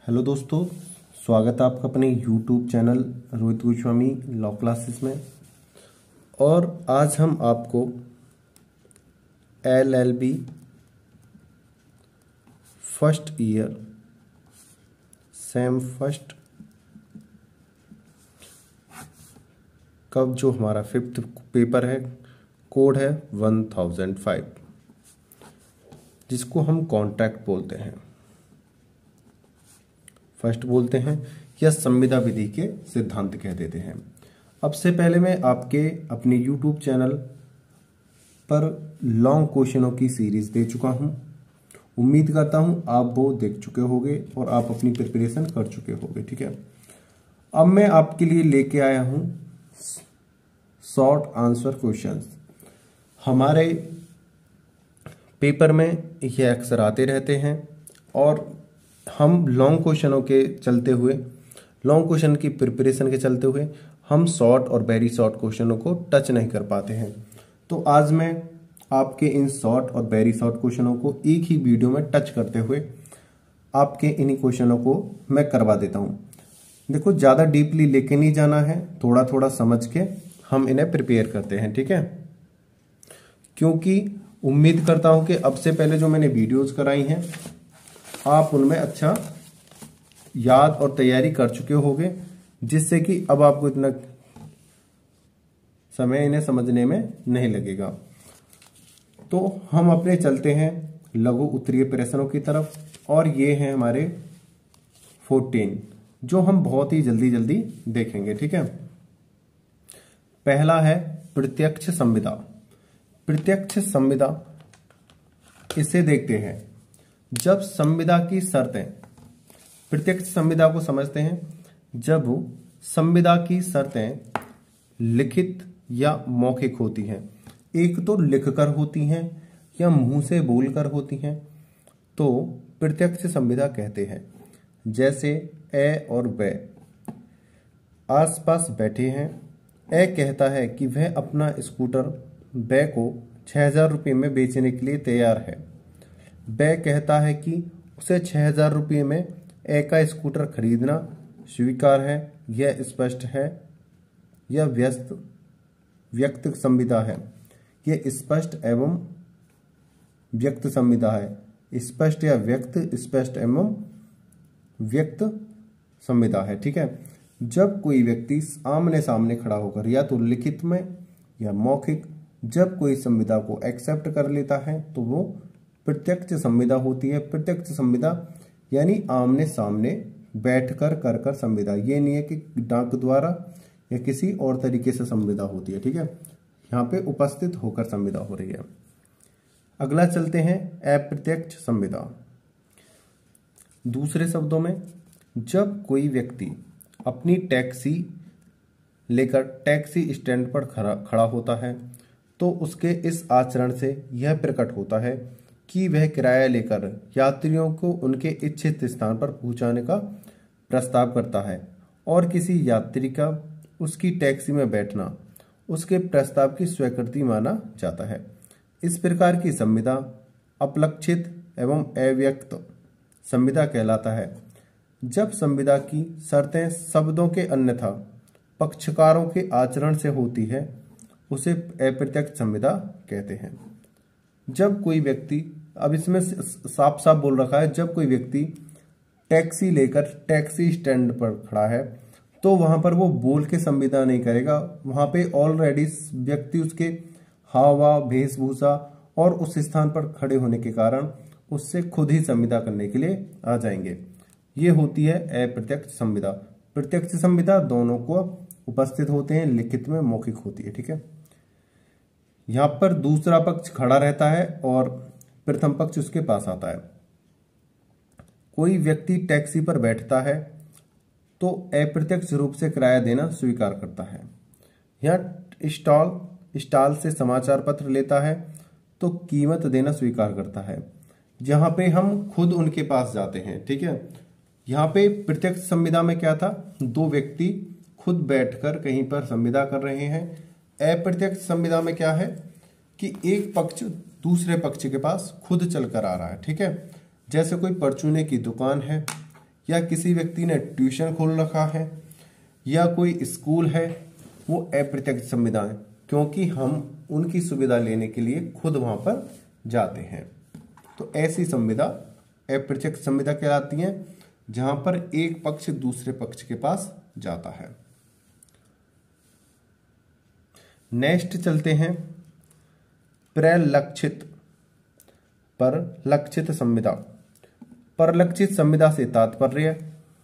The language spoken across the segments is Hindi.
हेलो दोस्तों, स्वागत है आपका अपने YouTube channel Rohit Goswami law classes में। और आज हम आपको LLB first year sem first कब जो हमारा 5th पेपर है, कोड है 1005, जिसको हम कॉन्ट्रैक्ट बोलते हैं, फर्स्ट बोलते हैं या संविदा विधि के सिद्धांत कह देते हैं। अब से पहले मैं आपके अपने YouTube चैनल पर लॉन्ग क्वेश्चनों की सीरीज दे चुका हूं। उम्मीद करता हूं आप वो देख चुके होंगे और आप अपनी प्रिपरेशन कर चुके होंगे। ठीक है, अब मैं आपके लिए लेके आया हूं शॉर्ट आंसर क्वेश्चंस। हमारे पेपर में ये अक्सर आते रहते हैं और हम लॉन्ग क्वेश्चनों के चलते हुए, लॉन्ग क्वेश्चन की प्रिपरेशन के चलते हुए हम शॉर्ट और वेरी शॉर्ट क्वेश्चनों को टच नहीं कर पाते हैं। तो आज मैं आपके इन शॉर्ट और वेरी शॉर्ट क्वेश्चनों को एक ही वीडियो में टच करते हुए आपके इन क्वेश्चनों को मैं करवा देता हूं। देखो, ज़्यादा डीपली लेके नहीं जाना है, थोड़ा थोड़ा समझ के हम इन्हें प्रिपेयर करते हैं। ठीक है, क्योंकि उम्मीद करता हूं कि अब से पहले जो मैंने वीडियोज कराई हैं आप उनमें अच्छा याद और तैयारी कर चुके होंगे, जिससे कि अब आपको इतना समय इन्हें समझने में नहीं लगेगा। तो हम अपने चलते हैं लघु उत्तरीय प्रश्नों की तरफ, और ये हैं हमारे 14 जो हम बहुत ही जल्दी जल्दी देखेंगे। ठीक है, पहला है प्रत्यक्ष संविदा। प्रत्यक्ष संविदा, इसे देखते हैं। जब संविदा की शर्तें, प्रत्यक्ष संविदा को समझते हैं, जब संविदा की शर्तें लिखित या मौखिक होती हैं, एक तो लिखकर होती हैं या मुंह से बोलकर होती हैं, तो प्रत्यक्ष संविदा कहते हैं। जैसे ए और वे आसपास बैठे हैं। ए कहता है कि वह अपना स्कूटर वे को 6000 रुपये में बेचने के लिए तैयार है। वे कहता है कि उसे 6000 रुपये में ए का स्कूटर खरीदना स्वीकार है। यह स्पष्ट है। यह व्यक्त संविदा है। यह स्पष्ट एवं व्यक्त संविदा है। स्पष्ट या व्यक्त, स्पष्ट एवं व्यक्त संविदा है। ठीक है, जब कोई व्यक्ति आमने सामने खड़ा होकर या तो लिखित में या मौखिक, जब कोई संविदा को एक्सेप्ट कर लेता है तो वो प्रत्यक्ष संविदा होती है। प्रत्यक्ष संविदा यानी आमने सामने बैठकर कर संविदा, ये नहीं है कि डाक द्वारा या किसी और तरीके से संविदा होती है। ठीक है, यहाँ पे उपस्थित होकर संविदा हो रही है। अगला चलते हैं अप्रत्यक्ष संविदा। दूसरे शब्दों में, जब कोई व्यक्ति अपनी टैक्सी लेकर टैक्सी स्टैंड पर खड़ा होता है तो उसके इस आचरण से यह प्रकट होता है कि वह किराया लेकर यात्रियों को उनके इच्छित स्थान पर पहुंचाने का प्रस्ताव करता है और किसी यात्री का उसकी टैक्सी में बैठना उसके प्रस्ताव की स्वीकृति माना जाता है। इस प्रकार की संविदा अपलक्षित एवं अव्यक्त संविदा कहलाता है। जब संविदा की शर्तें शब्दों के अन्यथा पक्षकारों के आचरण से होती है उसे अप्रत्यक्ष संविदा कहते हैं। जब कोई व्यक्ति, अब इसमें साफ साफ बोल रखा है, जब कोई व्यक्ति टैक्सी लेकर टैक्सी स्टैंड पर खड़ा है तो वहां पर वो बोल के संविदा नहीं करेगा। वहां पे ऑलरेडी व्यक्ति उसके हाव भाव, वेशभूषा और उस स्थान पर खड़े होने के कारण उससे खुद ही संविदा करने के लिए आ जाएंगे। ये होती है अप्रत्यक्ष संविदा। प्रत्यक्ष संविदा दोनों को उपस्थित होते हैं, लिखित में मौखिक होती है। ठीक है, यहां पर दूसरा पक्ष खड़ा रहता है और प्रथम पक्ष उसके पास आता है। कोई व्यक्ति टैक्सी पर बैठता है तो अप्रत्यक्ष रूप से किराया देना स्वीकार करता है। यह स्टॉल से समाचार पत्र लेता है तो कीमत देना स्वीकार करता है। जहां पे हम खुद उनके पास जाते हैं। ठीक है, यहाँ पे प्रत्यक्ष संविदा में क्या था, दो व्यक्ति खुद बैठकर कहीं पर संविदा कर रहे हैं। अप्रत्यक्ष संविदा में क्या है कि एक पक्ष दूसरे पक्ष के पास खुद चलकर आ रहा है। ठीक है, जैसे कोई परचूने की दुकान है या किसी व्यक्ति ने ट्यूशन खोल रखा है या कोई स्कूल है, वो अप्रत्यक्ष संविदा है, क्योंकि हम उनकी सुविधा लेने के लिए खुद वहां पर जाते हैं। तो ऐसी संविदा अप्रत्यक्ष संविदा कहलाती है, जहां पर एक पक्ष दूसरे पक्ष के पास जाता है। नेक्स्ट चलते हैं परलक्षित संविदा। परलक्षित संविदा से तात्पर्य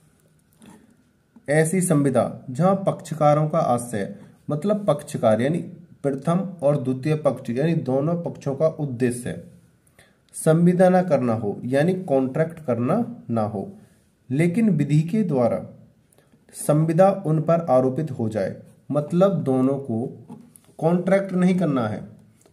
ऐसी संविदा जहां पक्षकारों का आशय, मतलब पक्षकार यानी प्रथम और द्वितीय पक्ष यानी दोनों पक्षों का उद्देश्य संविदा न करना हो, यानी कॉन्ट्रैक्ट करना ना हो, लेकिन विधि के द्वारा संविदा उन पर आरोपित हो जाए। मतलब दोनों को कॉन्ट्रैक्ट नहीं करना है।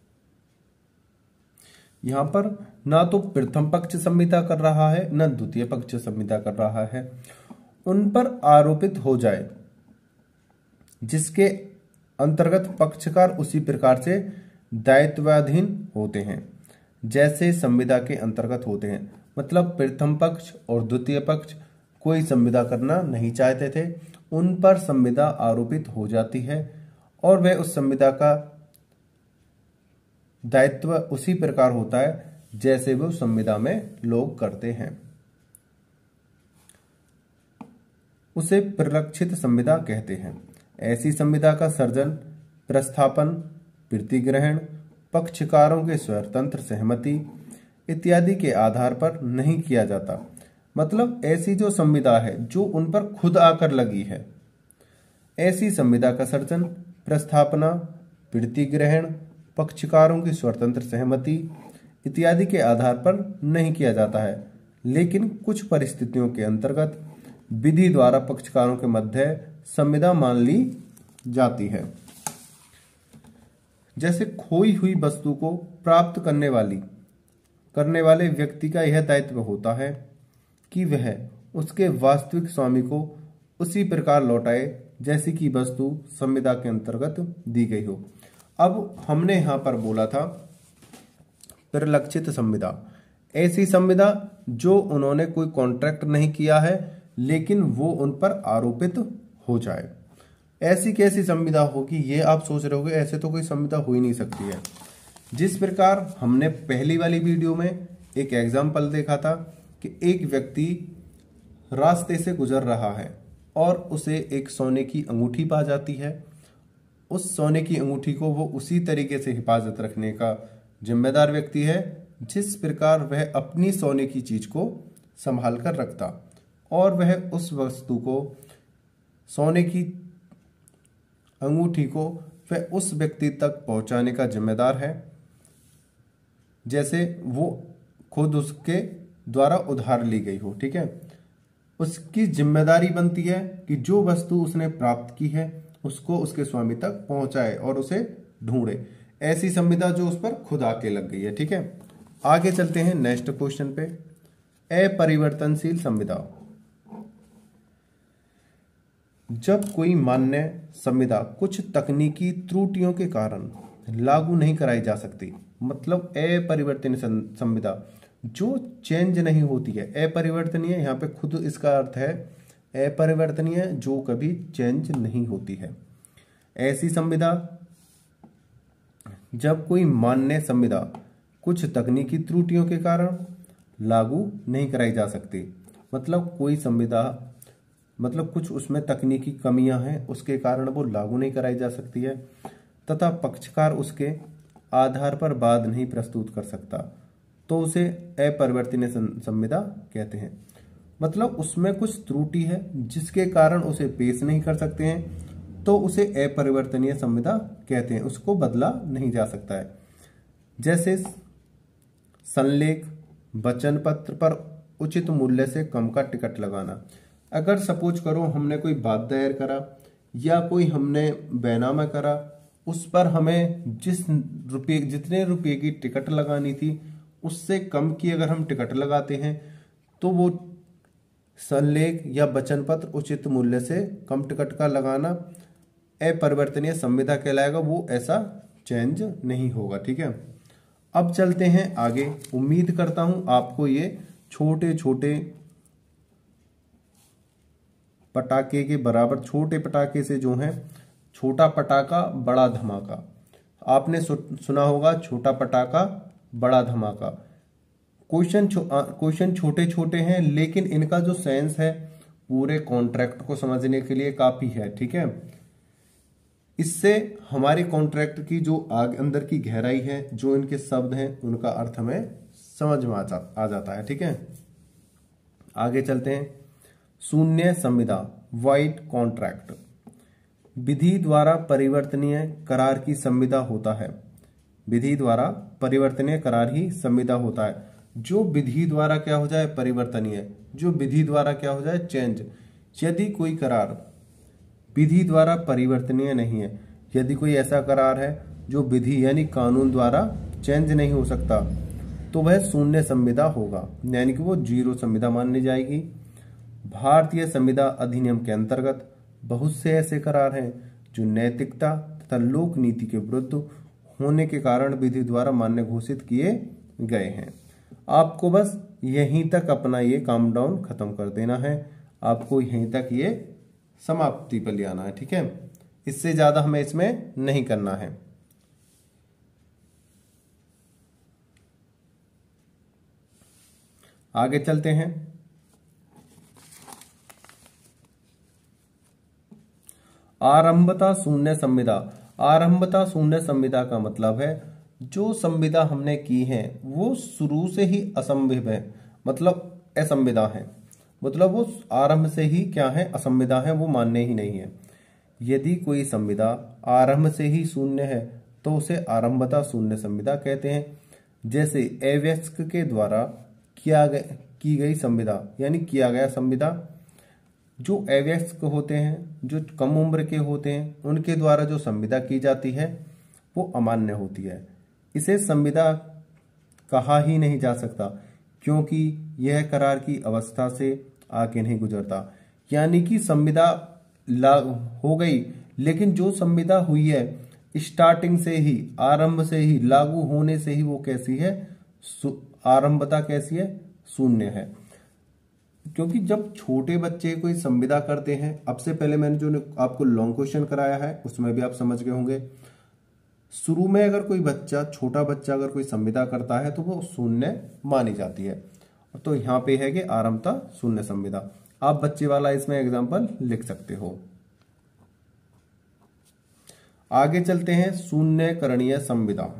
यहां पर ना तो प्रथम पक्ष संविदा कर रहा है न द्वितीय पक्ष संविदा कर रहा है, उन पर आरोपित हो जाए, जिसके अंतर्गत पक्षकार उसी प्रकार से दायित्वाधीन होते हैं जैसे संविदा के अंतर्गत होते हैं। मतलब प्रथम पक्ष और द्वितीय पक्ष कोई संविदा करना नहीं चाहते थे, उन पर संविदा आरोपित हो जाती है और वह उस संविदा का दायित्व उसी प्रकार होता है जैसे वो संविदा में लोग करते हैं। उसे परिलक्षित संविदा कहते हैं। ऐसी संविदा का सर्जन, प्रस्थापन, प्रतिग्रहण पक्षकारों के स्वतंत्र सहमति इत्यादि के आधार पर नहीं किया जाता। मतलब ऐसी जो संविदा है जो उन पर खुद आकर लगी है, ऐसी संविदा का सर्जन, प्रस्थापना, प्रतिग्रहण पक्षकारों की स्वतंत्र सहमति इत्यादि के आधार पर नहीं किया जाता है, लेकिन कुछ परिस्थितियों के अंतर्गत विधि द्वारा पक्षकारों के मध्य संविदा मान ली जाती है। जैसे खोई हुई वस्तु को प्राप्त करने वाले व्यक्ति का यह दायित्व होता है कि वह उसके वास्तविक स्वामी को उसी प्रकार लौटाए जैसी कि वस्तु संविदा के अंतर्गत दी गई हो। अब हमने यहां पर बोला था परिलक्षित संविदा, ऐसी संविदा जो उन्होंने कोई कॉन्ट्रैक्ट नहीं किया है लेकिन वो उन पर आरोपित हो जाए। ऐसी कैसी संविदा होगी, ये आप सोच रहे होगे, ऐसे तो कोई संविदा हो ही नहीं सकती है। जिस प्रकार हमने पहली वाली वीडियो में एक एग्जाम्पल देखा था कि एक व्यक्ति रास्ते से गुजर रहा है और उसे एक सोने की अंगूठी पा जाती है। उस सोने की अंगूठी को वो उसी तरीके से हिफाजत रखने का जिम्मेदार व्यक्ति है जिस प्रकार वह अपनी सोने की चीज को संभाल कर रखता, और वह उस वस्तु को, सोने की अंगूठी को वह उस व्यक्ति तक पहुंचाने का जिम्मेदार है जैसे वो खुद उसके द्वारा उधार ली गई हो। ठीक है, उसकी जिम्मेदारी बनती है कि जो वस्तु उसने प्राप्त की है उसको उसके स्वामी तक पहुंचाए और उसे ढूंढे। ऐसी संविदा जो उस पर खुद आके लग गई है। ठीक है, आगे चलते हैं नेक्स्ट क्वेश्चन पे। अपरिवर्तनशील संविदा। जब कोई मान्य संविदा कुछ तकनीकी त्रुटियों के कारण लागू नहीं कराई जा सकती, मतलब अपरिवर्तनीय संविदा जो चेंज नहीं होती है। अपरिवर्तनीय यहाँ पे खुद इसका अर्थ है अपरिवर्तनीय, जो कभी चेंज नहीं होती है। ऐसी संविदा, जब कोई मान्य संविदा कुछ तकनीकी त्रुटियों के कारण लागू नहीं कराई जा सकती, मतलब कोई संविदा, मतलब कुछ उसमें तकनीकी कमियां हैं उसके कारण वो लागू नहीं कराई जा सकती है, तथा पक्षकार उसके आधार पर वाद नहीं प्रस्तुत कर सकता, तो उसे अपरिवर्तनीय संविदा कहते हैं। मतलब उसमें कुछ त्रुटि है जिसके कारण उसे पेश नहीं कर सकते हैं, तो उसे अपरिवर्तनीय संविदा कहते हैं, उसको बदला नहीं जा सकता है। जैसे संलेख, वचन पत्र पर उचित मूल्य से कम का टिकट लगाना। अगर सपोज करो हमने कोई बात दायर करा या कोई हमने बैनामा करा, उस पर हमें जितने रुपए की टिकट लगानी थी उससे कम की अगर हम टिकट लगाते हैं तो वो संलेख या वचन पत्र उचित मूल्य से कम टिकट का लगाना अपरिवर्तनीय संविदा कहलाएगा, वो ऐसा चेंज नहीं होगा। ठीक है, अब चलते हैं आगे। उम्मीद करता हूं आपको ये छोटे छोटे पटाखे के बराबर, छोटे पटाखे से जो है छोटा पटाखा बड़ा धमाका। आपने सुना होगा छोटा पटाखा बड़ा धमाका। क्वेश्चन छोटे छोटे हैं, लेकिन इनका जो सेंस है पूरे कॉन्ट्रैक्ट को समझने के लिए काफी है। ठीक है, इससे हमारे कॉन्ट्रैक्ट की जो अंदर की गहराई है, जो इनके शब्द हैं, उनका अर्थ हमें समझ में आ जाता है। ठीक है, आगे चलते हैं। शून्य संविदा, वाइड कॉन्ट्रैक्ट, विधि द्वारा परिवर्तनीय करार की संविदा होता है। विधि द्वारा परिवर्तनीय करार ही संविदा होता है। जो विधि द्वारा क्या हो जाए, परिवर्तनीय, जो विधि द्वारा क्या हो जाए, चेंज। यदि कोई करार विधि द्वारा परिवर्तनीय नहीं है, यदि कोई ऐसा करार है जो विधि यानी कानून द्वारा चेंज नहीं हो सकता, तो वह शून्य संविदा होगा, यानी कि वो जीरो संविदा मानी जाएगी। भारतीय संविदा अधिनियम के अंतर्गत बहुत से ऐसे करार हैं जो नैतिकता तथा लोक नीति के विरुद्ध होने के कारण विधि द्वारा मान्य घोषित किए गए हैं। आपको बस यहीं तक अपना ये काम डाउन खत्म कर देना है, आपको यहीं तक ये समाप्ति पर ले आना है। ठीक है, इससे ज्यादा हमें इसमें नहीं करना है। आगे चलते हैं। आरंभता शून्य संविदा। आरंभता शून्य संविदा का मतलब है जो संविदा हमने की है वो शुरू से ही असंभव है, मतलब असंविदा है, मतलब वो आरंभ से ही क्या है, असंविदा है, वो मान्य ही नहीं है। यदि कोई संविदा आरंभ से ही शून्य है तो उसे आरंभता शून्य संविदा कहते हैं। जैसे अवयस्क के द्वारा की गई संविदा यानी किया गया संविदा। जो अवयस्क होते हैं, जो कम उम्र के होते हैं, उनके द्वारा जो संविदा की जाती है वो अमान्य होती है। इसे संविदा कहा ही नहीं जा सकता, क्योंकि यह करार की अवस्था से आके नहीं गुजरता। यानी कि संविदा लागू हो गई, लेकिन जो संविदा हुई है स्टार्टिंग से ही, आरंभ से ही, लागू होने से ही वो कैसी है, आरंभता कैसी है, शून्य है। क्योंकि जब छोटे बच्चे कोई संविदा करते हैं, अब से पहले मैंने जो आपको लॉन्ग क्वेश्चन कराया है उसमें भी आप समझ गए होंगे, शुरू में अगर कोई बच्चा, छोटा बच्चा अगर कोई संविदा करता है तो वो शून्य मानी जाती है। तो यहाँ पे है कि आरंभता शून्य संविदा। आप बच्चे वाला इसमें एग्जाम्पल लिख सकते हो। आगे चलते हैं, शून्य करणीय संविदा।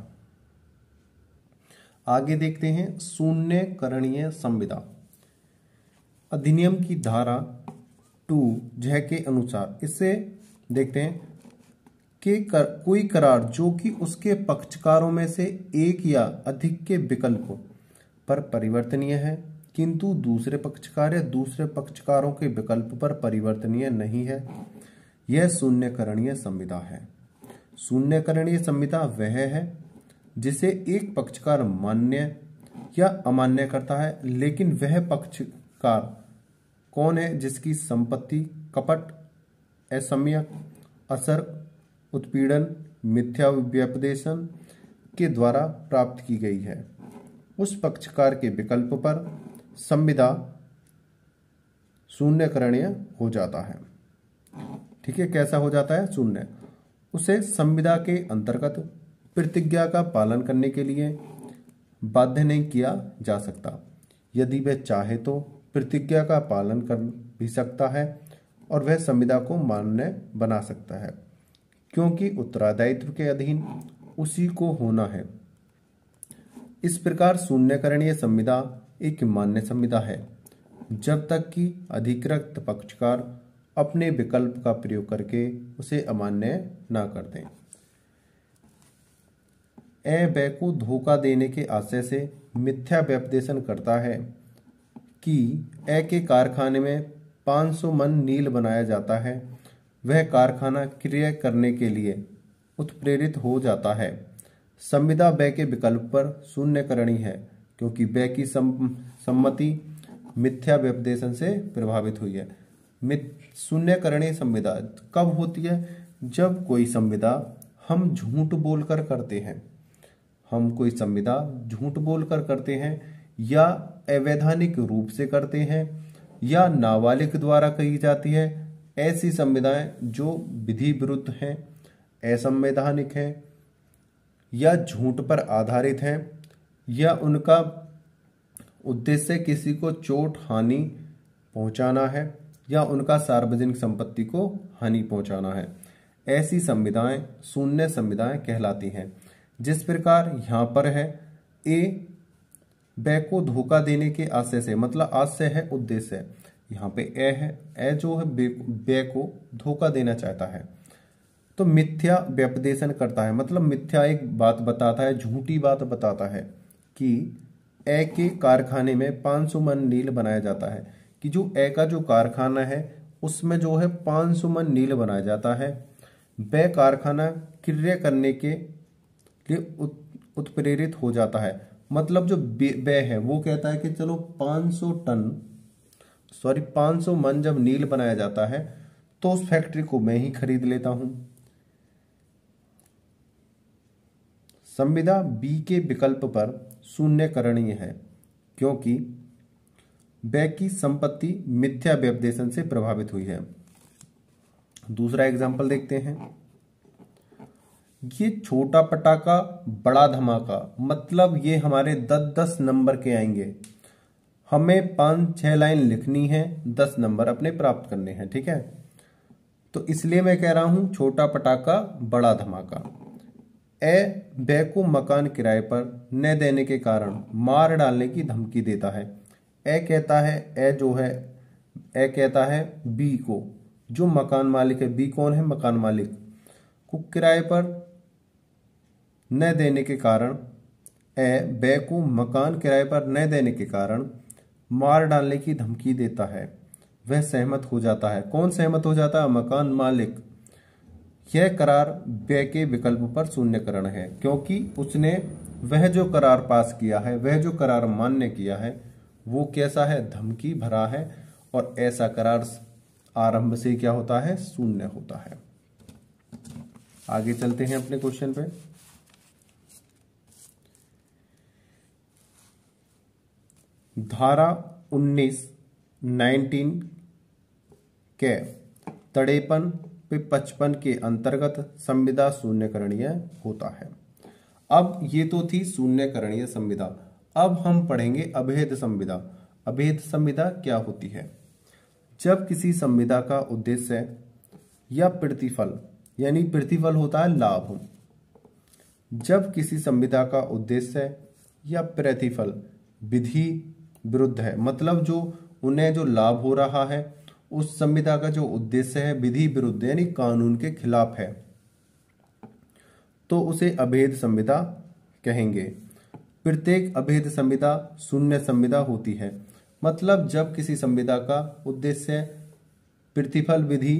आगे देखते हैं शून्य करणीय संविदा। अधिनियम की धारा 2 के अनुसार, इससे देखते हैं कि कोई करार जो कि उसके पक्षकारों में से एक या अधिक के विकल्प पर परिवर्तनीय है, किंतु दूसरे पक्षकार या दूसरे पक्षकारों के विकल्प पर परिवर्तनीय नहीं है, यह शून्यकरणीय संविदा है। शून्यकरणीय संविदा वह है जिसे एक पक्षकार मान्य या अमान्य करता है, लेकिन वह पक्षकार कौन है जिसकी संपत्ति कपट, असम्यक, असर, उत्पीड़न, मिथ्या व्यपदेशन के द्वारा प्राप्त की गई है। उस पक्षकार के विकल्प पर संविदा शून्यकरणीय हो जाता है। ठीक है, कैसा हो जाता है, शून्य। उसे संविदा के अंतर्गत प्रतिज्ञा का पालन करने के लिए बाध्य नहीं किया जा सकता। यदि वह चाहे तो प्रतिज्ञा का पालन कर भी सकता है और वह संविदा को मान्य बना सकता है, क्योंकि उत्तरदायित्व के अधीन उसी को होना है। इस प्रकार शून्यकरणीय संविदा एक मान्य संविदा है जब तक कि अधिकृत पक्षकार अपने विकल्प का प्रयोग करके उसे अमान्य ना कर दें। ब को धोखा देने के आशय से मिथ्या व्यपदेशन करता है कि ए के कारखाने में 500 मन नील बनाया जाता है, वह कारखाना क्रिया करने के लिए उत्प्रेरित हो जाता है। संविदा ब के विकल्प पर शून्यकरणीय है, क्योंकि ब की सम्मति मिथ्या व्यपदेशन से प्रभावित हुई है। शून्यकरणीय संविदा कब होती है, जब कोई संविदा हम झूठ बोलकर करते हैं, हम कोई संविदा झूठ बोलकर करते हैं या अवैधानिक रूप से करते हैं या नाबालिग द्वारा कही जाती है ऐसी संविदाएं जो विधि विरुद्ध हैं, असंवैधानिक हैं या झूठ पर आधारित हैं या उनका उद्देश्य किसी को चोट हानि पहुंचाना है या उनका सार्वजनिक संपत्ति को हानि पहुंचाना है, ऐसी संविदाएं शून्य संविदाएं कहलाती हैं। जिस प्रकार यहां पर है ए ब को धोखा देने के आशय से, मतलब आशय है उद्देश्य है, यहाँ पे ए है, ए जो है बे को धोखा देना चाहता है तो मिथ्या व्यपदेशन करता है, मतलब मिथ्या एक बात बताता है, झूठी बात बताता है कि ए के कारखाने में 500 मन नील बनाया जाता है, कि जो ए का जो कारखाना है उसमें जो है 500 मन नील बनाया जाता है। बे कारखाना क्रिया करने के लिए उत्प्रेरित हो जाता है, मतलब जो बे है वो कहता है कि चलो 500 मन जब नील बनाया जाता है तो उस फैक्ट्री को मैं ही खरीद लेता हूं। संविदा बी के विकल्प पर शून्यकरणीय है क्योंकि बे की संपत्ति मिथ्या व्यपदेशन से प्रभावित हुई है। दूसरा एग्जाम्पल देखते हैं। ये छोटा पटाखा बड़ा धमाका, मतलब ये हमारे 10-10 नंबर के आएंगे, हमें 5-6 लाइन लिखनी है, 10 नंबर अपने प्राप्त करने हैं, ठीक है। तो इसलिए मैं कह रहा हूं छोटा पटाखा बड़ा धमाका। ए बे को मकान किराए पर न देने के कारण मार डालने की धमकी देता है। ए कहता है बी को, जो मकान मालिक है, बी कौन है, मकान मालिक, को किराए पर न देने के कारण, ए बे को मकान किराए पर न देने के कारण मार डालने की धमकी देता है। वह सहमत हो जाता है। कौन सहमत हो जाता है, मकान मालिक। यह करार बे के विकल्प पर शून्यकरण है क्योंकि उसने वह जो करार पास किया है, वह जो करार मान्य किया है वो कैसा है, धमकी भरा है, और ऐसा करार आरंभ से क्या होता है, शून्य होता है। आगे चलते हैं अपने क्वेश्चन पे। धारा 19 के 53 पे 55 के अंतर्गत संविदा शून्यकरणीय होता है। अब ये तो थी शून्यकरणीय संविदा। अब हम पढ़ेंगे अभेद संविदा। अभेद संविदा क्या होती है? जब किसी संविदा का उद्देश्य या प्रतिफल, यानी प्रतिफल होता है लाभ, जब किसी संविदा का उद्देश्य या प्रतिफल विधि विरुद्ध है, मतलब जो उन्हें जो लाभ हो रहा है उस संविदा का जो उद्देश्य है विधि विरुद्ध यानी कानून के खिलाफ है, तो उसे अभेद संविदा कहेंगे। प्रत्येक अभेद संविदा शून्य संविदा होती है, मतलब जब किसी संविदा का उद्देश्य प्रतिफल विधि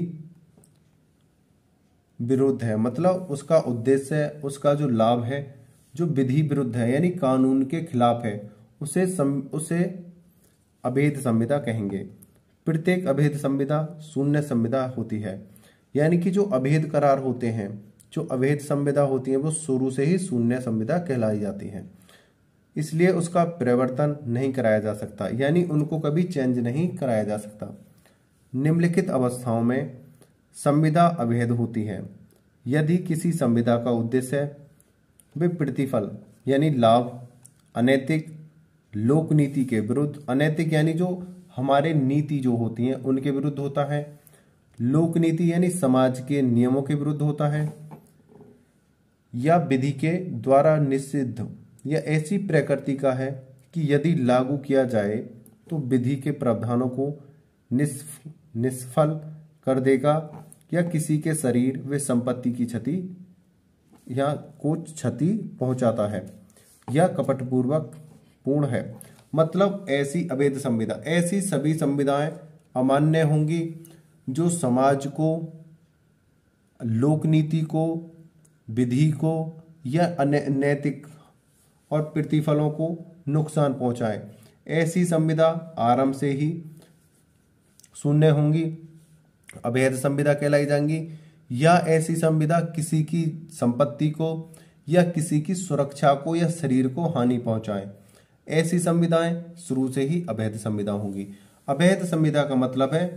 विरुद्ध है, मतलब उसका उद्देश्य, उसका जो लाभ है जो विधि विरुद्ध है यानी कानून के खिलाफ है, उसे अभेद संविदा कहेंगे। प्रत्येक अभेद संविदा शून्य संविदा होती है, यानी कि जो अभेद करार होते हैं, जो अभेद संविदा होती है वो शुरू से ही शून्य संविदा कहलाई जाती है, इसलिए उसका परिवर्तन नहीं कराया जा सकता, यानी उनको कभी चेंज नहीं कराया जा सकता। निम्नलिखित अवस्थाओं में संविदा अभेद होती है यदि किसी संविदा का उद्देश्य वे प्रतिफल यानी लाभ अनैतिक लोक नीति के विरुद्ध, अनैतिक यानी जो हमारे नीति जो होती हैं उनके विरुद्ध होता है, लोक नीति यानी समाज के नियमों के विरुद्ध होता है, या विधि के द्वारा निषिद्ध या ऐसी प्रकृति का है कि यदि लागू किया जाए तो विधि के प्रावधानों को निष्फल कर देगा या किसी के शरीर व संपत्ति की क्षति या कुछ क्षति पहुंचाता है या कपटपूर्वक पूर्ण है। मतलब ऐसी अभेद संविदा, ऐसी सभी संविदाएं अमान्य होंगी जो समाज को, लोक नीति को, विधि को या अनैतिक और प्रतिफलों को नुकसान पहुंचाए। ऐसी संविदा आरंभ से ही शून्य होंगी, अभेद संविदा कहलाई जाएंगी। या ऐसी संविदा किसी की संपत्ति को या किसी की सुरक्षा को या शरीर को हानि पहुंचाए, ऐसी संविदाएं शुरू से ही अभेद संविदा होंगी। अभेद संविदा का मतलब है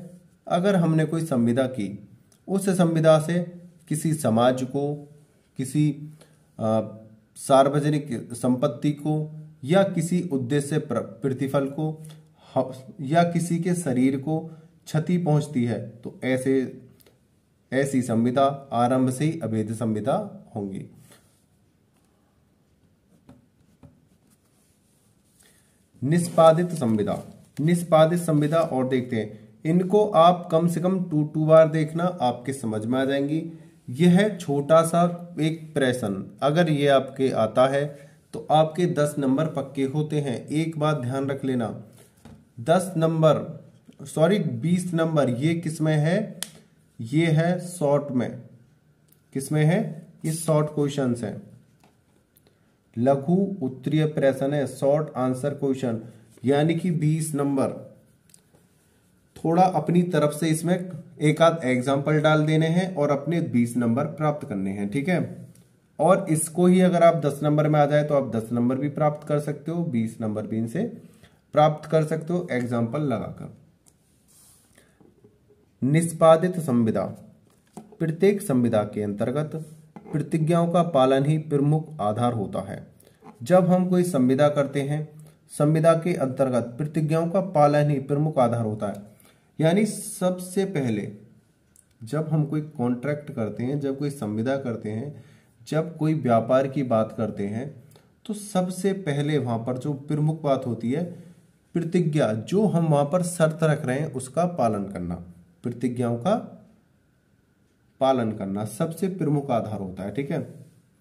अगर हमने कोई संविदा की, उस संविदा से किसी समाज को, किसी सार्वजनिक संपत्ति को या किसी उद्देश्य प्रतिफल को या किसी के शरीर को क्षति पहुंचती है तो ऐसी संविदा आरंभ से ही अवैध संविदा होंगी। निष्पादित संविदा, निष्पादित संविदा और देखते हैं, इनको आप कम से कम 2 बार देखना, आपके समझ में आ जाएंगी। यह है छोटा सा एक प्रश्न, अगर ये आपके आता है तो आपके 10 नंबर पक्के होते हैं। एक बात ध्यान रख लेना, 20 नंबर ये किसमें है, ये है शॉर्ट में। किसमें है, ये शॉर्ट क्वेश्चंस है, लघु उत्तरीय प्रश्न है, शॉर्ट आंसर क्वेश्चन, यानी कि 20 नंबर। थोड़ा अपनी तरफ से इसमें एक आध एग्जाम्पल डाल देने हैं और अपने 20 नंबर प्राप्त करने हैं, ठीक है। और इसको ही अगर आप 10 नंबर में आ जाए तो आप 10 नंबर भी प्राप्त कर सकते हो, 20 नंबर भी इनसे प्राप्त कर सकते हो एग्जाम्पल लगाकर। निष्पादित संविदा, प्रत्येक संविदा के अंतर्गत प्रतिज्ञाओं का पालन ही प्रमुख आधार होता है। जब हम कोई संविदा करते हैं, संविदा के अंतर्गत प्रतिज्ञाओं का पालन ही प्रमुख आधार होता है। यानी सबसे पहले जब हम कोई कॉन्ट्रैक्ट करते हैं, जब कोई संविदा करते हैं, जब कोई व्यापार की बात करते हैं, तो सबसे पहले वहां पर जो प्रमुख बात होती है, प्रतिज्ञा, जो हम वहां पर शर्त रख रहे हैं उसका पालन करना, प्रतिज्ञाओं का पालन करना सबसे प्रमुख आधार होता है, ठीक है,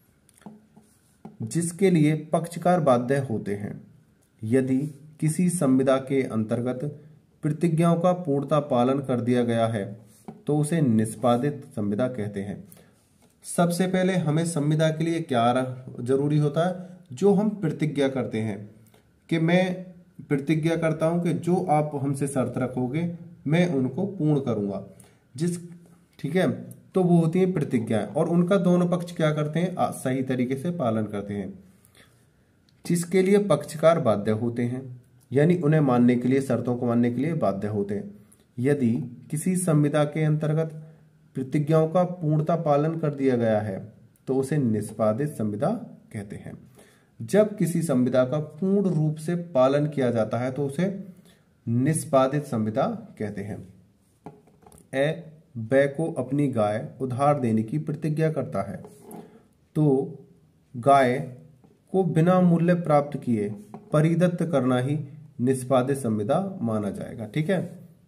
जिसके लिए पक्षकार बाध्य होते हैं। यदि किसी संविदा के अंतर्गत प्रतिज्ञाओं का पूर्णतः पालन कर दिया गया है तो उसे निष्पादित संविदा कहते हैं। सबसे पहले हमें संविदा के लिए क्या जरूरी होता है, जो हम प्रतिज्ञा करते हैं कि मैं प्रतिज्ञा करता हूं कि जो आप हमसे शर्त रखोगे मैं उनको पूर्ण करूंगा, ठीक है, तो वो होती है प्रतिज्ञा, और उनका दोनों पक्ष क्या करते हैं, सही तरीके से पालन करते हैं, जिसके लिए पक्षकार बाध्य होते हैं, यानी उन्हें मानने के लिए, शर्तों को मानने के लिए बाध्य होते हैं। यदि किसी संविदा के अंतर्गत प्रतिज्ञाओं का पूर्णतः पालन कर दिया गया है तो उसे निष्पादित संविदा कहते हैं। जब किसी संविदा का पूर्ण रूप से पालन किया जाता है तो उसे निष्पादित संविदा कहते हैं। बै को अपनी गाय उधार देने की प्रतिज्ञा करता है तो गाय को बिना मूल्य प्राप्त किए परिदत्त करना ही निष्पादित संविदा माना जाएगा, ठीक है।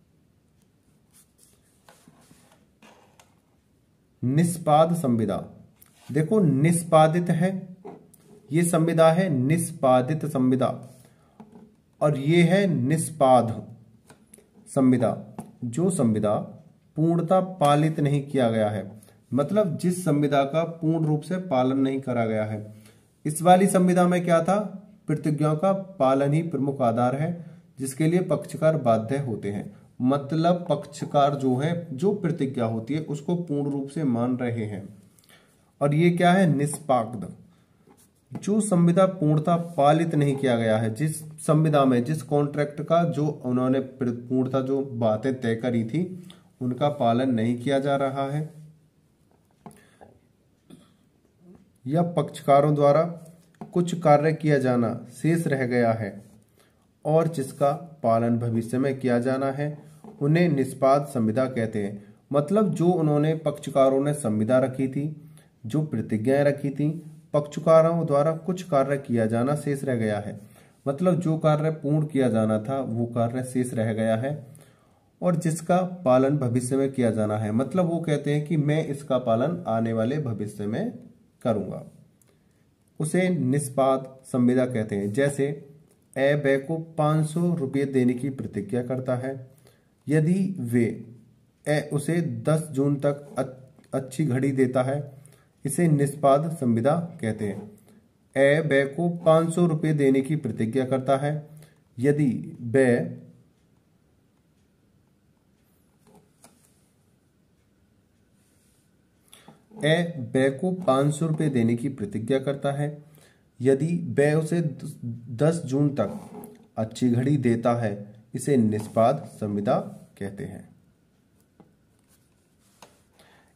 निष्पाद संविदा, देखो निष्पादित है, ये संविदा है निष्पादित संविदा, और ये है निष्पाद संविदा। जो संविदा पूर्णतः पालित नहीं किया गया है, मतलब जिस संविदा का पूर्ण रूप से पालन नहीं करा गया है। इस वाली संविदा में क्या था, प्रतिज्ञाओं का पालन ही प्रमुख आधार है, जिसके लिए पक्षकार बाध्य होते हैं। मतलब पक्षकार जो है, जो प्रतिज्ञा होती है उसको पूर्ण रूप से मान रहे हैं। और ये क्या है, निष्पाद, जो संविदा पूर्णतः पालित नहीं किया गया है, जिस संविदा में, जिस कॉन्ट्रैक्ट का जो उन्होंने पूर्णतः जो बातें तय करी थी उनका पालन नहीं किया जा रहा है, या पक्षकारों द्वारा कुछ कार्य किया जाना शेष रह गया है और जिसका पालन भविष्य में किया जाना है, उन्हें निष्पाद संविदा कहते हैं। मतलब जो उन्होंने पक्षकारों ने संविदा रखी थी, जो प्रतिज्ञाएं रखी थी, पक्षकारों द्वारा कुछ कार्य किया जाना शेष रह गया है, मतलब जो कार्य पूर्ण किया जाना था वो कार्य शेष रह गया है और जिसका पालन भविष्य में किया जाना है। मतलब वो कहते हैं कि मैं इसका पालन आने वाले भविष्य में करूंगा, उसे निष्पाद संविदा कहते हैं। जैसे बै को 500 रुपये देने की प्रतिज्ञा करता है, यदि वे उसे 10 जून तक अच्छी घड़ी देता है, इसे निष्पाद संविदा कहते हैं। बै को 500 रुपये देने की प्रतिज्ञा करता है, यदि बै को 500 रुपये देने की प्रतिज्ञा करता है, यदि बै उसे 10 जून तक अच्छी घड़ी देता है, इसे निष्पाद संविदा कहते हैं।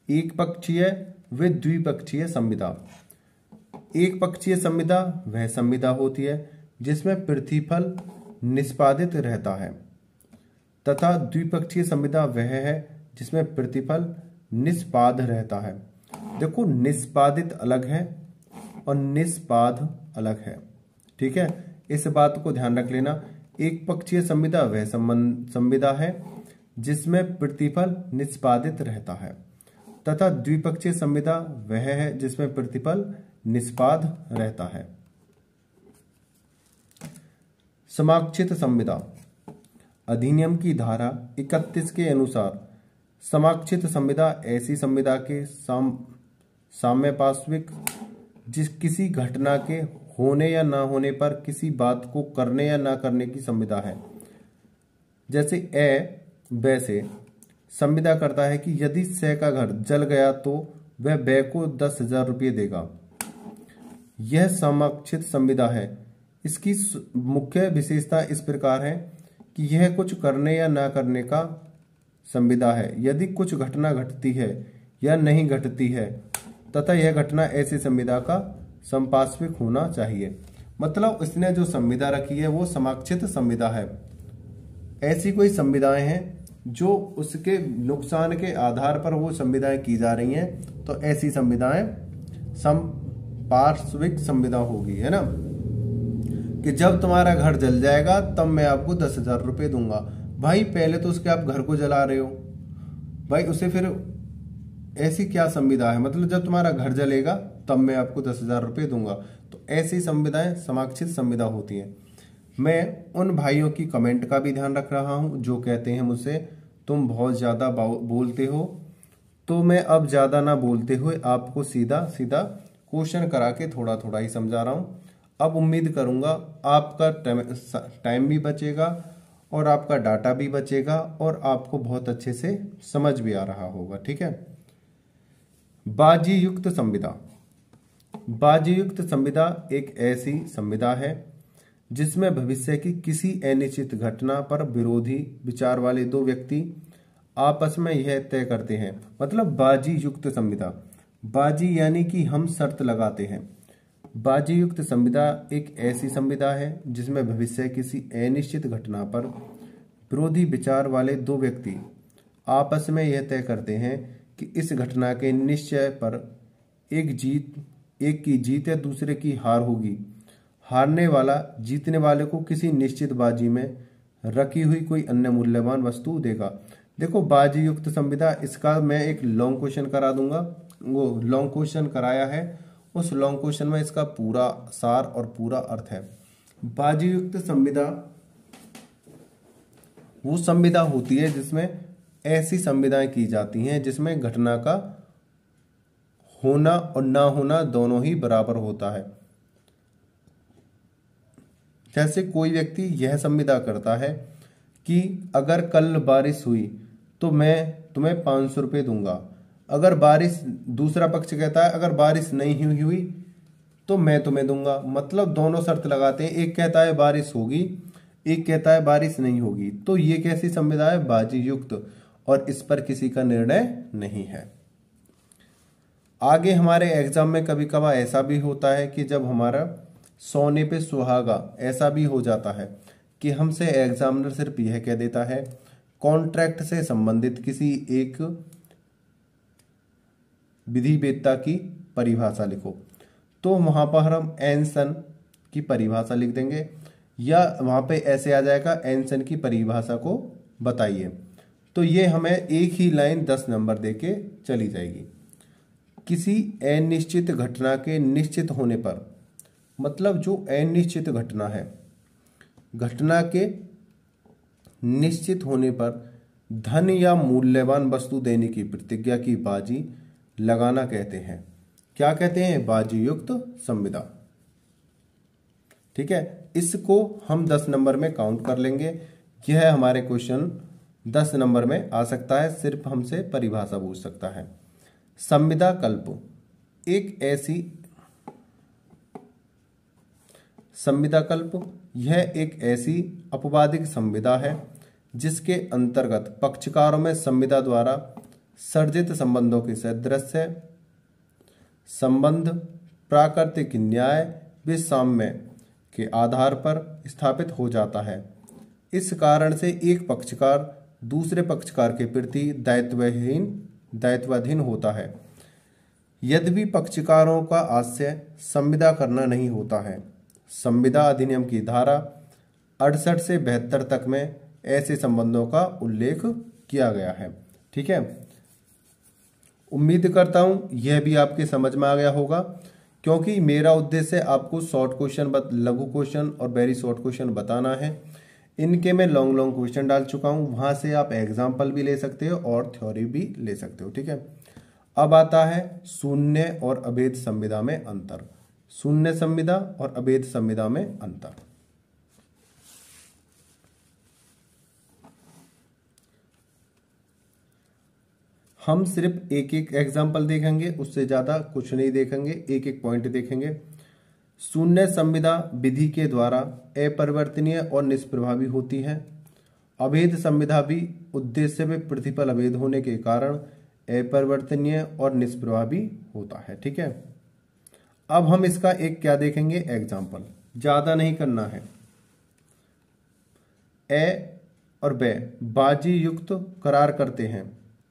एक पक्षीय व द्विपक्षीय संविदा। एक पक्षीय संविदा वह संविदा होती है जिसमें प्रतिफल निष्पादित रहता है तथा द्विपक्षीय संविदा वह है जिसमें प्रतिफल निष्पाद रहता है। देखो, निष्पादित अलग है और निष्पाद अलग है, ठीक है, इस बात को ध्यान रख लेना। एक पक्षीय संविदा वह संविदा है जिसमें प्रतिफल निष्पादित रहता है तथा द्विपक्षीय संविदा वह है जिसमें प्रतिफल निष्पाद रहता है। समाक्षित संविदा। अधिनियम की धारा 31 के अनुसार समाक्षित संविदा ऐसी संविदा के साम्य पार्श्विक जिस किसी घटना के होने या ना होने पर किसी बात को करने या ना करने की संविदा है। जैसे ए ब से संविदा करता है कि यदि से का घर जल गया तो वह ब को 10,000 रुपये देगा। यह समाक्षित संविदा है। इसकी मुख्य विशेषता इस प्रकार है कि यह कुछ करने या ना करने का संविदा है। यदि कुछ घटना घटती है या नहीं घटती है तथा यह घटना ऐसी संविदा का समपार्श्विक होना चाहिए। मतलब इसने जो संविदा रखी है वो समाक्षित संविदा है। ऐसी कोई संविदाएं हैं जो उसके नुकसान के आधार पर वो संविदाएं की जा रही हैं, तो ऐसी संविदाएं समपार्श्विक संविदा होगी, है ना। कि जब तुम्हारा घर जल जाएगा तब मैं आपको 10,000 रुपये दूंगा। भाई पहले तो उसके आप घर को जला रहे हो, भाई उसे फिर ऐसी क्या संविदा है, मतलब जब तुम्हारा घर जलेगा तब मैं आपको 10,000 रुपये दूंगा। तो ऐसी संविदाएं समाक्षित संविदा होती हैं। मैं उन भाइयों की कमेंट का भी ध्यान रख रहा हूं जो कहते हैं मुझसे तुम बहुत ज़्यादा बोलते हो, तो मैं अब ज़्यादा ना बोलते हुए आपको सीधा सीधा क्वेश्चन करा के थोड़ा थोड़ा ही समझा रहा हूँ। अब उम्मीद करूँगा आपका टाइम भी बचेगा और आपका डाटा भी बचेगा और आपको बहुत अच्छे से समझ भी आ रहा होगा, ठीक है। बाजी युक्त संविदा। बाजी युक्त संविदा एक ऐसी संविदा है जिसमें भविष्य की किसी अनिश्चित घटना पर विरोधी विचार वाले दो व्यक्ति आपस में यह तय करते हैं। मतलब बाजी युक्त संविदा, बाजी यानी कि हम शर्त लगाते हैं। बाजी युक्त संविदा एक ऐसी संविदा है जिसमें भविष्य किसी अनिश्चित घटना पर विरोधी विचार वाले दो व्यक्ति आपस में यह तय करते हैं कि इस घटना के निश्चय पर एक की जीत या दूसरे की हार होगी। हारने वाला जीतने वाले को किसी निश्चित बाजी में रखी हुई कोई अन्य मूल्यवान वस्तु देगा। देखो, बाजी युक्त संविदा, इसका मैं एक लॉन्ग क्वेश्चन करा दूंगा। वो लॉन्ग क्वेश्चन कराया है, उस लॉन्ग क्वेश्चन में इसका पूरा सार और पूरा अर्थ है। बाजी युक्त संविदा वो संविदा होती है जिसमें ऐसी संविदाएं की जाती हैं जिसमें घटना का होना और ना होना दोनों ही बराबर होता है। जैसे कोई व्यक्ति यह संविदा करता है कि अगर कल बारिश हुई तो मैं तुम्हें 500 रुपये दूंगा। अगर बारिश, दूसरा पक्ष कहता है अगर बारिश नहीं हुई तो मैं तुम्हें दूंगा। मतलब दोनों शर्त लगाते हैं, एक कहता है बारिश होगी, एक कहता है बारिश नहीं होगी। तो ये कैसी संविदा है? बाजी युक्त, और इस पर किसी का निर्णय नहीं है। आगे हमारे एग्जाम में कभी कभार ऐसा भी होता है कि जब हमारा सोने पे सुहागा, ऐसा भी हो जाता है कि हमसे एग्जामिनर सिर्फ यह कह देता है कॉन्ट्रैक्ट से संबंधित किसी एक विधि वेत्ता की परिभाषा लिखो। तो वहां पर हम एनसन की परिभाषा लिख देंगे, या वहां पे ऐसे आ जाएगा एनसन की परिभाषा को बताइए। तो ये हमें एक ही लाइन 10 नंबर देके चली जाएगी। किसी अनिश्चित घटना के निश्चित होने पर, मतलब जो अनिश्चित घटना है, घटना के निश्चित होने पर धन या मूल्यवान वस्तु देने की प्रतिज्ञा की बाजी लगाना कहते हैं। क्या कहते हैं? बाजी युक्त संविदा। ठीक है, इसको हम 10 नंबर में काउंट कर लेंगे। यह हमारे क्वेश्चन 10 नंबर में आ सकता है, सिर्फ हमसे परिभाषा पूछ सकता है। संविदा कल्प एक ऐसी संविदा कल्प, यह एक ऐसी अपवादिक संविदा है जिसके अंतर्गत पक्षकारों में संविदा द्वारा सर्जित संबंधों के सादृश्य संबंध प्राकृतिक न्याय व साम्य के आधार पर स्थापित हो जाता है। इस कारण से एक पक्षकार दूसरे पक्षकार के प्रति दायित्वाधीन होता है। यद्यपि पक्षकारों का आशय संविदा करना नहीं होता है। संविदा अधिनियम की धारा 68 से 72 तक में ऐसे संबंधों का उल्लेख किया गया है। ठीक है, उम्मीद करता हूं यह भी आपके समझ में आ गया होगा, क्योंकि मेरा उद्देश्य आपको शॉर्ट क्वेश्चन, लघु क्वेश्चन और वेरी शॉर्ट क्वेश्चन बताना है। इनके मैं लॉन्ग क्वेश्चन डाल चुका हूं, वहां से आप एग्जाम्पल भी ले सकते हो और थ्योरी भी ले सकते हो। ठीक है, अब आता है शून्य और अभेद संविदा में अंतर। शून्य संविदा और अभेद संविदा में अंतर। हम सिर्फ एक एक एग्जाम्पल देखेंगे, उससे ज्यादा कुछ नहीं देखेंगे, एक एक पॉइंट देखेंगे। शून्य संविदा विधि के द्वारा अपरिवर्तनीय और निष्प्रभावी होती है। अभेद संविदा भी उद्देश्य में प्रतिफल अभेद होने के कारण अपरिवर्तनीय और निष्प्रभावी होता है। ठीक है, अब हम इसका एक क्या देखेंगे, एग्जाम्पल, ज्यादा नहीं करना है। ए और बे बाजी युक्त करार करते हैं।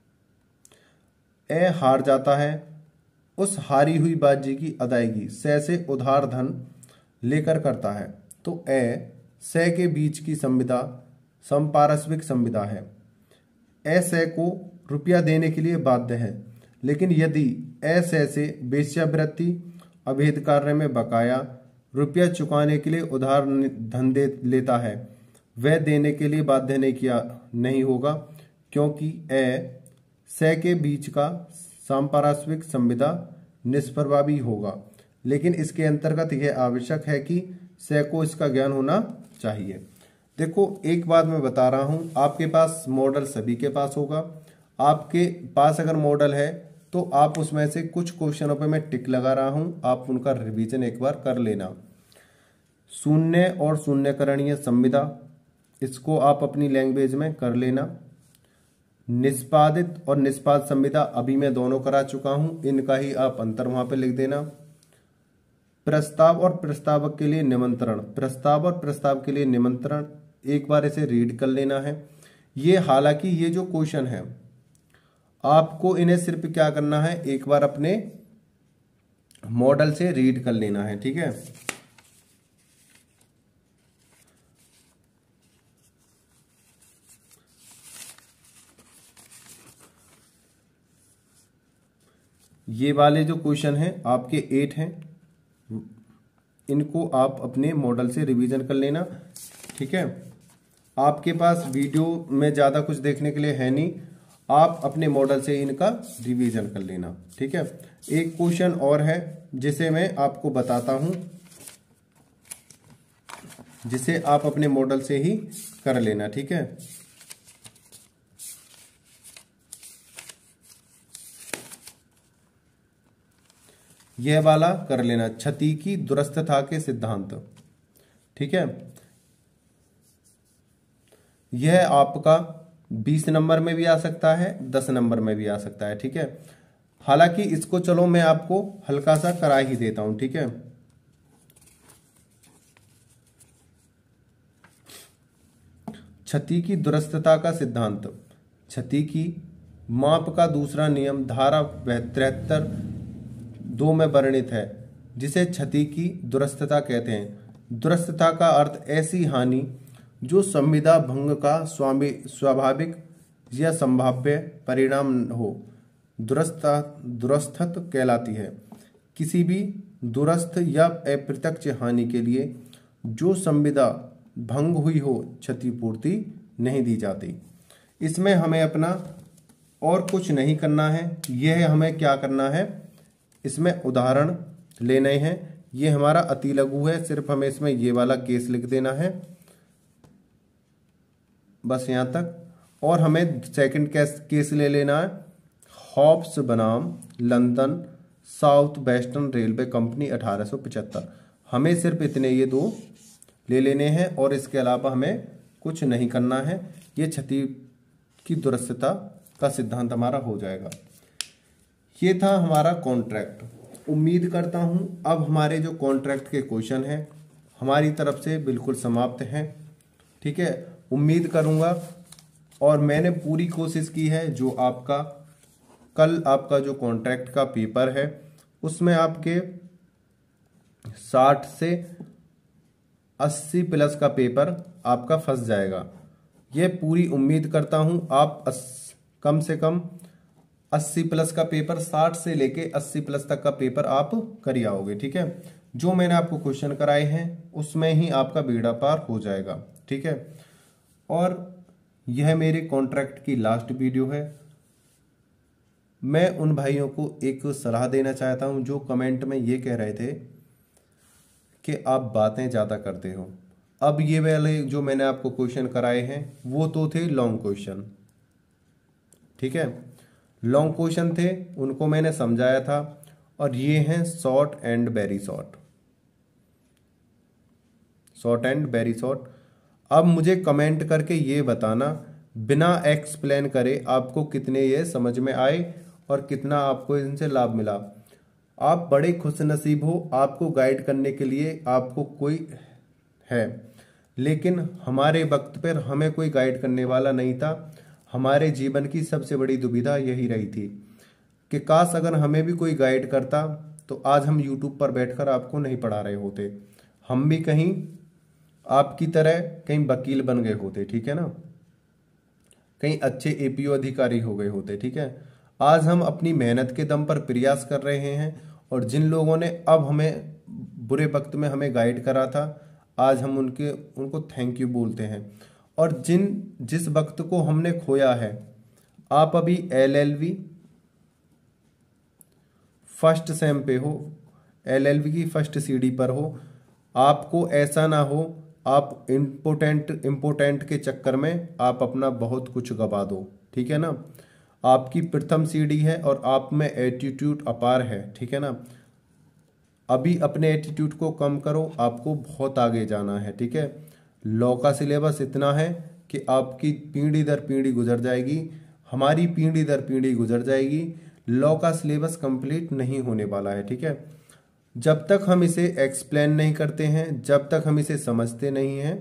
ए हार जाता है, उस हारी हुई बाजी की अदायगी से उधार धन लेकर करता है। तो ए से के बीच की संविदा समपार्श्विक संविदा है। ए से को रुपया देने के लिए बाध्य है, लेकिन यदि ए से वेश्यावृत्ति अभेद कार्य में बकाया रुपया चुकाने के लिए उधार धन दे लेता है, वह देने के लिए बाध्य नहीं होगा, क्योंकि ए से के बीच का समपार्श्विक संविदा निष्प्रभावी होगा। लेकिन इसके अंतर्गत यह आवश्यक है कि से को इसका ज्ञान होना चाहिए। देखो, एक बात मैं बता रहा हूं, आपके पास मॉडल सभी के पास होगा। आपके पास अगर मॉडल है तो आप उसमें से कुछ क्वेश्चनों पे मैं टिक लगा रहा हूं, आप उनका रिवीजन एक बार कर लेना। शून्य और शून्यकरणीय संविदा, इसको आप अपनी लैंग्वेज में कर लेना। निष्पादित और निष्पाद संविदा अभी मैं दोनों करा चुका हूं, इनका ही आप अंतर वहां पे लिख देना। प्रस्ताव और प्रस्तावक के लिए निमंत्रण, प्रस्ताव और प्रस्ताव के लिए निमंत्रण, एक बार इसे रीड कर लेना है। ये हालांकि ये जो क्वेश्चन है आपको इन्हें सिर्फ क्या करना है, एक बार अपने मॉडल से रीड कर लेना है। ठीक है, ये वाले जो क्वेश्चन हैं आपके 8 हैं, इनको आप अपने मॉडल से रिवीजन कर लेना। ठीक है, आपके पास वीडियो में ज्यादा कुछ देखने के लिए है नहीं, आप अपने मॉडल से इनका रिवीजन कर लेना। ठीक है, एक क्वेश्चन और है जिसे मैं आपको बताता हूं, जिसे आप अपने मॉडल से ही कर लेना। ठीक है, यह वाला कर लेना, क्षति की दुरस्थता के सिद्धांत। ठीक है, यह आपका 20 नंबर में भी आ सकता है, 10 नंबर में भी आ सकता है। ठीक है, हालांकि इसको चलो मैं आपको हल्का सा करा ही देता हूं। ठीक है, क्षति की दुरस्थता का सिद्धांत, क्षति की माप का दूसरा नियम धारा 73(2) में वर्णित है, जिसे क्षति की दुरस्थता कहते हैं। दुरस्थता का अर्थ ऐसी हानि जो संविदा भंग का स्वाभाविक या संभाव्य परिणाम हो, दुरस्थत कहलाती है। किसी भी दूरस्थ या अप्रत्यक्ष हानि के लिए जो संविदा भंग हुई हो, क्षतिपूर्ति नहीं दी जाती। इसमें हमें अपना और कुछ नहीं करना है, यह हमें क्या करना है, इसमें उदाहरण लेने हैं। ये हमारा अति लघु है, सिर्फ हमें इसमें ये वाला केस लिख देना है, बस यहाँ तक। और हमें सेकंड केस ले लेना है, हॉब्स बनाम London South Western Railway company 1875। हमें सिर्फ इतने ये दो ले लेने हैं और इसके अलावा हमें कुछ नहीं करना है। ये क्षति की दुरस्थता का सिद्धांत हमारा हो जाएगा। ये था हमारा कॉन्ट्रैक्ट। उम्मीद करता हूं अब हमारे जो कॉन्ट्रैक्ट के क्वेश्चन हैं हमारी तरफ से बिल्कुल समाप्त हैं। ठीक है, उम्मीद करूंगा और मैंने पूरी कोशिश की है जो आपका कल आपका जो कॉन्ट्रैक्ट का पेपर है उसमें आपके 60 से 80 प्लस का पेपर आपका फंस जाएगा। ये पूरी उम्मीद करता हूं आप कम से कम 80 प्लस का पेपर 60 से लेके 80 प्लस तक का पेपर आप कर आओगे। ठीक है, जो मैंने आपको क्वेश्चन कराए हैं उसमें ही आपका बेड़ा पार हो जाएगा। ठीक है, और यह मेरे कॉन्ट्रैक्ट की लास्ट वीडियो है। मैं उन भाइयों को एक सलाह देना चाहता हूं जो कमेंट में ये कह रहे थे कि आप बातें ज़्यादा करते हो। अब ये वाले जो मैंने आपको क्वेश्चन कराए हैं वो तो थे लॉन्ग क्वेश्चन। ठीक है, लॉन्ग क्वेश्चन थे, उनको मैंने समझाया था, और ये हैं short and very short, short and very short. अब मुझे कमेंट करके ये बताना बिना एक्सप्लेन करे आपको कितने ये समझ में आए और कितना आपको इनसे लाभ मिला। आप बड़े खुशनसीब हो, आपको गाइड करने के लिए आपको कोई है, लेकिन हमारे वक्त पर हमें कोई गाइड करने वाला नहीं था। हमारे जीवन की सबसे बड़ी दुविधा यही रही थी कि काश अगर हमें भी कोई गाइड करता तो आज हम यूट्यूब पर बैठकर आपको नहीं पढ़ा रहे होते, हम भी कहीं आपकी तरह कहीं वकील बन गए होते। ठीक है ना, कहीं अच्छे एपीओ अधिकारी हो गए होते। ठीक है, आज हम अपनी मेहनत के दम पर प्रयास कर रहे हैं, और जिन लोगों ने अब हमें बुरे वक्त में हमें गाइड करा था आज हम उनको थैंक यू बोलते हैं। और जिस वक्त को हमने खोया है, आप अभी LLB फर्स्ट सेम पे हो, LLB की फर्स्ट सीडी पर हो, आपको ऐसा ना हो आप इम्पोर्टेंट के चक्कर में आप अपना बहुत कुछ गवा दो। ठीक है ना, आपकी प्रथम सीडी है और आप में एटीट्यूड अपार है। ठीक है ना, अभी अपने एटीट्यूड को कम करो, आपको बहुत आगे जाना है। ठीक है, लॉ का सिलेबस इतना है कि आपकी पीढ़ी दर पीढ़ी गुजर जाएगी, हमारी पीढ़ी दर पीढ़ी गुजर जाएगी, लॉ का सिलेबस कंप्लीट नहीं होने वाला है। ठीक है, जब तक हम इसे एक्सप्लेन नहीं करते हैं, जब तक हम इसे समझते नहीं हैं,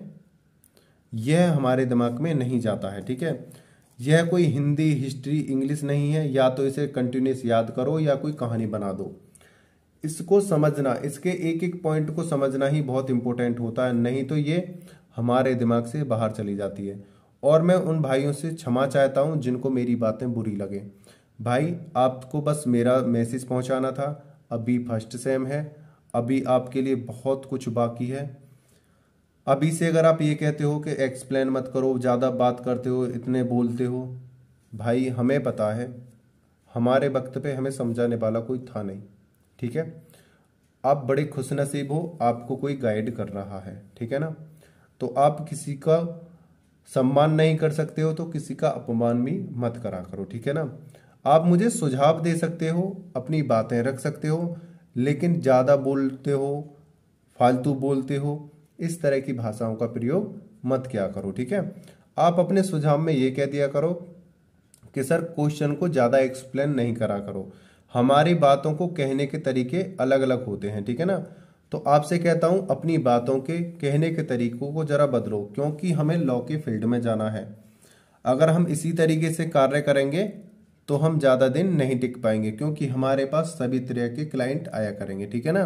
यह हमारे दिमाग में नहीं जाता है। ठीक है, यह कोई हिंदी हिस्ट्री इंग्लिश नहीं है, या तो इसे कंटिन्यूस याद करो या कोई कहानी बना दो। इसको समझना, इसके एक एक पॉइंट को समझना ही बहुत इंपॉर्टेंट होता है, नहीं तो ये हमारे दिमाग से बाहर चली जाती है। और मैं उन भाइयों से क्षमा चाहता हूं जिनको मेरी बातें बुरी लगे। भाई आपको बस मेरा मैसेज पहुंचाना था। अभी फर्स्ट सेम है, अभी आपके लिए बहुत कुछ बाकी है। अभी से अगर आप ये कहते हो कि एक्सप्लेन मत करो, ज़्यादा बात करते हो, इतने बोलते हो, भाई हमें पता है हमारे वक्त पे हमें समझाने वाला कोई था नहीं। ठीक है, आप बड़े खुशनसीब हो, आपको कोई गाइड कर रहा है। ठीक है ना, तो आप किसी का सम्मान नहीं कर सकते हो तो किसी का अपमान भी मत करा करो। ठीक है ना, आप मुझे सुझाव दे सकते हो, अपनी बातें रख सकते हो, लेकिन ज़्यादा बोलते हो, फालतू बोलते हो, इस तरह की भाषाओं का प्रयोग मत किया करो। ठीक है, आप अपने सुझाव में ये कह दिया करो कि सर क्वेश्चन को ज़्यादा एक्सप्लेन नहीं करा करो, हमारी बातों को कहने के तरीके अलग अलग होते हैं। ठीक है ना, तो आपसे कहता हूं अपनी बातों के कहने के तरीकों को जरा बदलो, क्योंकि हमें लॉ के फील्ड में जाना है। अगर हम इसी तरीके से कार्य करेंगे तो हम ज़्यादा दिन नहीं टिक पाएंगे, क्योंकि हमारे पास सभी तरह के क्लाइंट आया करेंगे। ठीक है ना,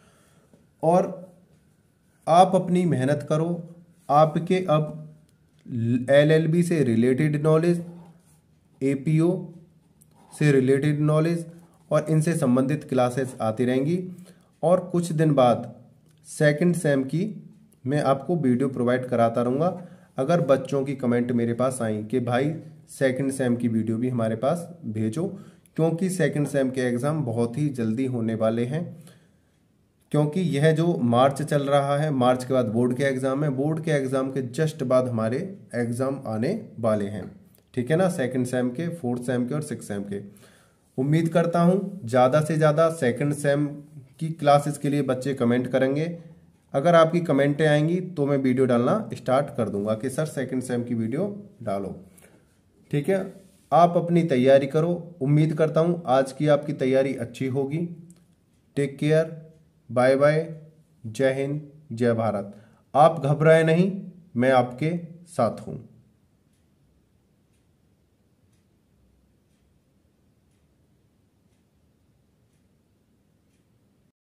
और आप अपनी मेहनत करो। आपके अब LLB से रिलेटेड नॉलेज, APO से रिलेटेड नॉलेज और इनसे संबंधित क्लासेस आती रहेंगी, और कुछ दिन बाद सेकंड सेम की मैं आपको वीडियो प्रोवाइड कराता रहूँगा। अगर बच्चों की कमेंट मेरे पास आई कि भाई सेकंड सेम की वीडियो भी हमारे पास भेजो, क्योंकि सेकंड सेम के एग्ज़ाम बहुत ही जल्दी होने वाले हैं, क्योंकि यह जो मार्च चल रहा है, मार्च के बाद बोर्ड के एग्ज़ाम है, बोर्ड के एग्ज़ाम के जस्ट बाद हमारे एग्ज़ाम आने वाले हैं। ठीक है ना, सेकंड सेम के, फोर्थ सेम के और सिक्स सेम के। उम्मीद करता हूँ ज़्यादा से ज़्यादा सेकंड सेम की क्लासेस के लिए बच्चे कमेंट करेंगे। अगर आपकी कमेंटें आएंगी तो मैं वीडियो डालना स्टार्ट कर दूंगा कि सर सेकंड सेम की वीडियो डालो। ठीक है, आप अपनी तैयारी करो। उम्मीद करता हूँ आज की आपकी तैयारी अच्छी होगी। टेक केयर, बाय बाय, जय हिंद, जय भारत। आप घबराए नहीं, मैं आपके साथ हूँ।